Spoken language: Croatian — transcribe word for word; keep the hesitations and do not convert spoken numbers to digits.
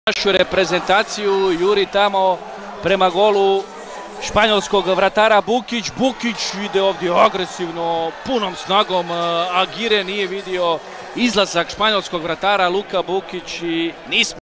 našu reprezentaciju, juri tamo prema golu španjolskog vratara Bukić. Bukić ide ovdje agresivno, punom snagom. Aguirre nije vidio izlazak španjolskog vratara Luka Bukić i nismo